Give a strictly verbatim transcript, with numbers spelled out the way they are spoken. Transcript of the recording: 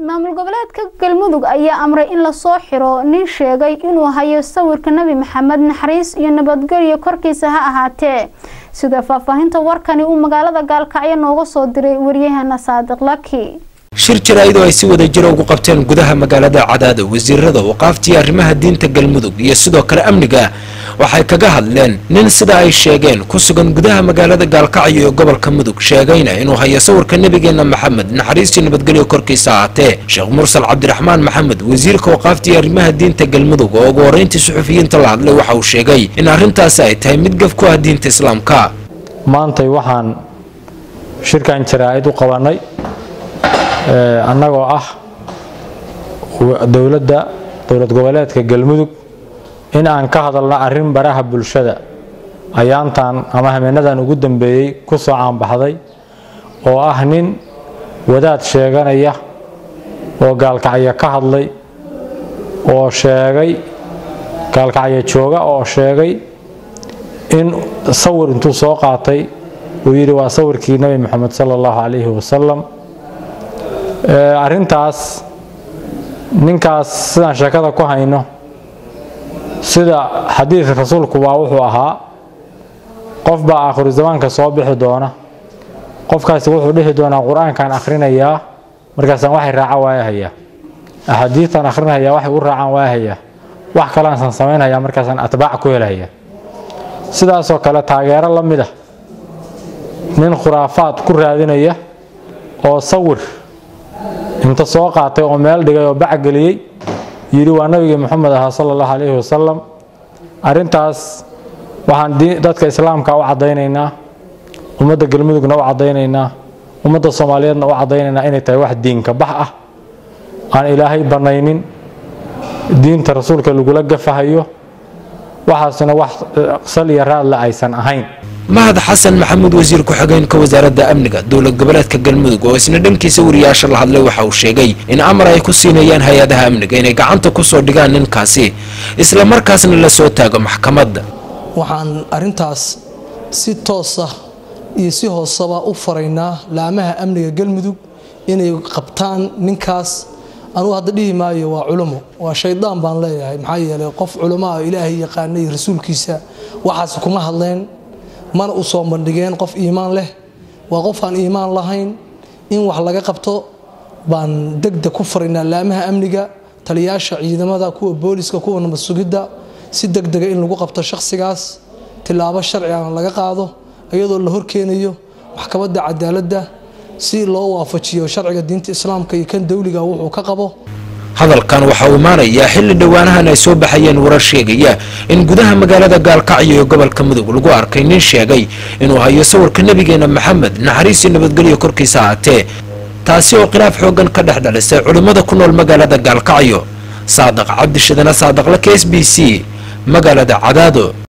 maamul goboleedka galmudug ayaa amray in la soo xiro nin sheegay inuu hayo sawirka nabi maxamed naxariis iyo nabadgelyo korkiisa ha ahaatee sida faahfaahinta warkani uu magaalada gaalkacyo nooga soo diray wariyahana Saadiq Laki shir jaraa'id oo ay si wada jir ugu qabteen gudaha magaalada Cadaado wasiirada waqaaftii arrimaha diinta galmudug iyo sidoo kale amniga waxay kaga hadleen nin sida ay sheegeen ku sugan gudaha magaalada Gaalkacyo ee gobolka Mudug sheegayna inuu hayo sawirka nabigeena Maxamed naxariis iyo nabadgelyo korkiisa ahaatee Sheekh Mursal Cabdiraxmaan Maxamed wasiirka waqaaftii arrimaha diinta galmudug oo ugu horeyntii suxufiyiinta la hadlay waxa uu sheegay in arrintaas ay tahay mid gaf ku ah diinta islaamka maanta waxaan shirkan jaraa'id u qabanay annagoo ah dawladda dawlad goboleedka galmudug in aan ka hadalno arrin baraha bulshada ayaantan ama hameenadan ugu dambeeyay ku soo caanbaxday oo ah nin wadaad sheeganaya oo Gaalkacyo ka hadlay oo sheegay Gaalkacyo jooga oo sheegay in sawir intuu soo qaatay uu yiri waa sawirkii nabi maxamed sallallahu alayhi wasallam arrintaas ninkaas sidaan sheekada ku hayno sida xadiiska rasuulku waa wuxuu ahaa qof baa aakhir zamaanka soo bixi doona qofkaasi wuxuu dhihi doonaa quraankan akhrinayaa markaas waxay raaca waayahaya ahadiitan akhrinayaa waxay u raacaan waayahaya wax kale aan sameeynayaa markaas aan atbaac ku helaya sidaas oo kale taageero la mid ah nin khuraafaad ku raadinaya oo sawir inta soo qaatay oo meel dhigay oo bac galiyay yiri waa nabiga Maxamed sallallahu alayhi wasallam arintaas waxaan dadka islaamka u cadeynaynaa ummadda galmudugna u cadeynaynaa ummadda Soomaaliyeedna u cadeynaynaa inay tahay wax diinka bax ah aan ilaahay banaynin diinta rasuulka lagu la gafahayo waxaasna wax sal iyo raad la aysan ahayn mahad xasan maxamuud wasiir ku xigeenka wasaaradda amniga dawlad goboleedka galmudug oo isna dhankiisa wariyaasha la hadlay waxa uu sheegay in amar ay ku siinayaan hay'adaha amniga inay gacanta ku soo dhigaan ninkaasi isla markaasna la soo taago maxkamadda waxaan arintaas si toos ah iyo si hoosaba u faraynaa laamaha amniga galmudug inay qabtaan ninkaas anu hadda dhihi maayo waa culimo waa shaydaan baan leeyahay maxaa yeelay qof culimo ah ilaahay yaqaanay rasuulkiisa waxaas kuma hadleen mana u soo bandhigeen qof iimaan leh waa qof aan iimaan lahayn in wax laga qabto baan degdeg ku faraynaa laamaha amniga taliyaasha ciidamada kuwa booliska kuwa nabad sugidda si degdeg in lagu qabto shakhsigaas tilaabo sharci ah laga qaado iyadoo la horkeenayo maxkamadda cadaaladda si loo waafajiyo sharciga diinta islaamka iyo kan dawliga wuxuu ka qabo hadalkan waxa uu maanayaa xilli dhawaanahan ay soo baxayeen warar sheegaya in gudaha magaalada Gaalkacyo ee gobolka Mudug lagu arkay nin sheegay inuu hayo sawirka nabigeena Maxamed naxariis iyo nabadgelyo korkiisa ahaatee taasi oo khilaaf xoogan ka dhex dhalisay culimada ku nool magaalada Gaalkacyo Saadiq Cabdi Shidana Saadiq Laki S B C magaalada Cadaado.